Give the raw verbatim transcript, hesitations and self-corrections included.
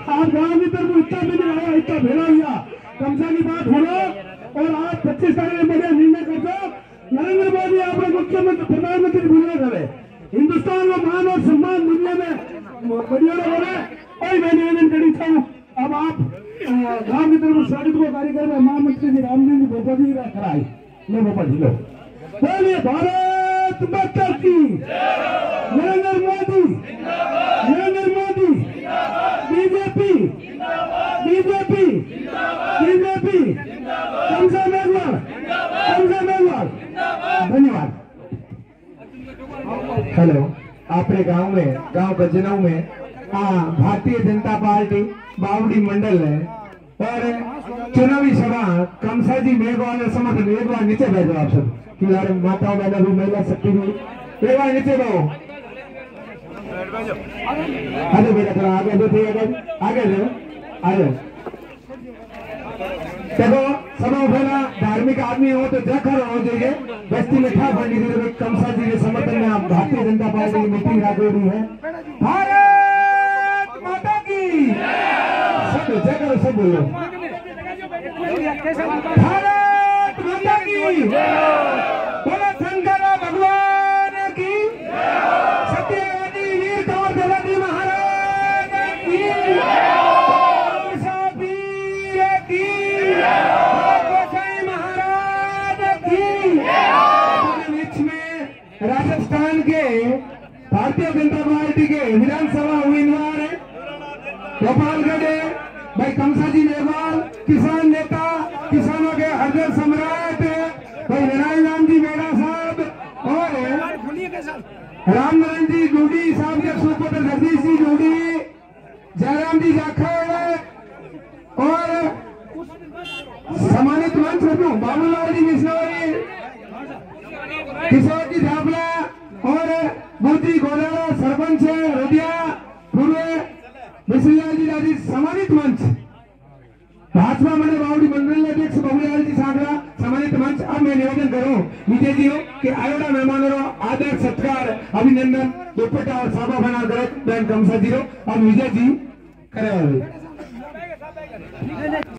आप गाँव की तरफ इतना भी नहीं आया, इतना भेड़ा लिया, कमसा की बात हो और आप पच्चीस तारीख में बढ़िया निर्णय कर दो। नरेंद्र मोदी आपने मुख्यमंत्री प्रधानमंत्री भूलना करे, हिंदुस्तान में मान और सम्मान दुनिया में बढ़िया बोले। और मैं निवेदन करी था, अब आप गाँव की तरफ स्वागत को कार्यक्रम में महामंत्री जी रामजी जी भोपा जी कराई ले भोपा जी लो बोलिए भारत माता की, Narendra Modi, Narendra Modi, BJP, BJP, BJP, Kamsa Meghwal, Kamsa Meghwal. धन्यवाद। हेलो, अपने गांव में, गांव गजनऊ में भारतीय जनता पार्टी बावड़ी मंडल है और चुनावी सभा कमसा जी मेघवाल समर्थन। एक बार नीचे बैठो आप सब, कि यार माताओं बहनों भी, महिला शक्ति भी, एक बार नीचे बैठो। अरे बेटा थोड़ा आगे दो, आगे दो, आगे देखो। सभा पहला धार्मिक आदमी हो तो जखर हो जाइए, बस्ती में था पंडित कमसा जी के समर्थन में आप भारतीय जनता पार्टी की मीटिंग रखी है। भारत माता की सब जय करो, सब बोलो भारत माता की, बोलो शंकर भगवान की, सत्यवादी वीर कंवर दलाजी महाराज की, की राजस्थान के भारतीय जनता पार्टी के विधानसभा उम्मीदवार है गोपालगढ़ भाई कमसा जी मेघवाल, किसान नेता, किसानों के हृदय सम्राट भाई नारायण राम जी मेड़ा साहब और रामनारायण जी जूडी साहब के सुपुत्र जगदीश जी जूडी, जयराम जी जाखड़ और सम्मानित मंच बाबूलाल जी मिश्नौरी, किशोर जी झापला और मोदी गोलारा सरपंच रोडिया, पूर्व विश्वलाल जी राजी सम्मानित मंच, भाजपा मंडल बावड़ी मंडल अध्यक्ष बाबूलाल जी सागरा सम्मानित मंच। अब मैं निवेदन करूं विजय जी कि आयोडा मेहमानों आदर सत्कार अभिनंदन दुपट्टा और साबा बना कर बैंक कमसा जी अब विजय जी करे।